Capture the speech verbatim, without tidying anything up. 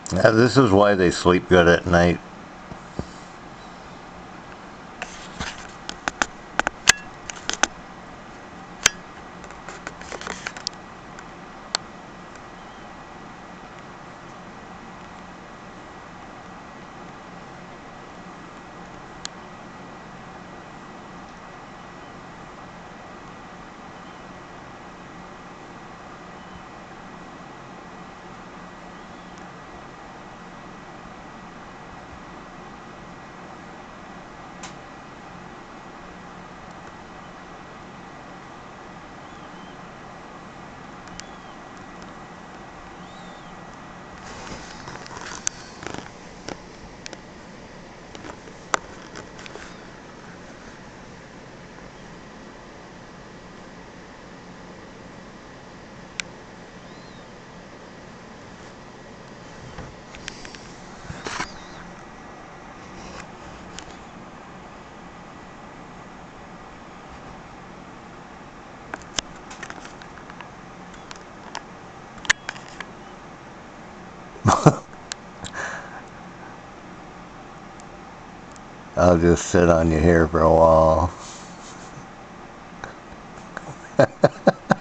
Yeah, this is why they sleep good at night. I'll just sit on you here for a while.